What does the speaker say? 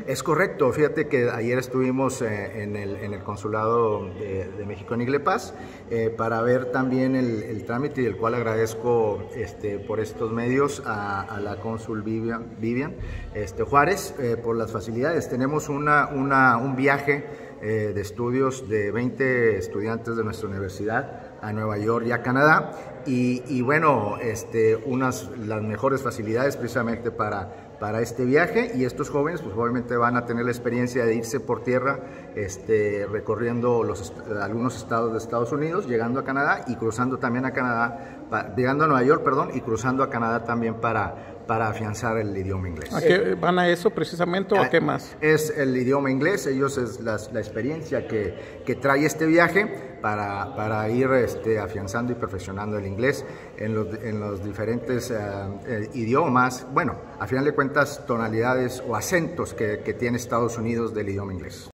Es correcto, fíjate que ayer estuvimos en el Consulado de México en Iglepaz para ver también el trámite, y el cual agradezco por estos medios a la cónsul Vivian Juárez por las facilidades. Tenemos un viaje de estudios de 20 estudiantes de nuestra universidad a Nueva York y a Canadá, y bueno, las mejores facilidades precisamente para este viaje, y estos jóvenes pues obviamente van a tener la experiencia de irse por tierra recorriendo algunos estados de Estados Unidos, llegando a Canadá y cruzando también a Canadá, llegando a Nueva York, perdón, y cruzando a Canadá también para afianzar el idioma inglés. ¿A qué van a eso precisamente o a qué más? Es el idioma inglés, ellos es la experiencia que trae este viaje para ir afianzando y perfeccionando el inglés en los diferentes idiomas, bueno, a final de cuentas tonalidades o acentos que tiene Estados Unidos del idioma inglés.